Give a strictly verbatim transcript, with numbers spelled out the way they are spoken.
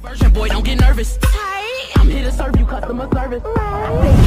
Boy, don't get nervous. I'm here to serve you customer service.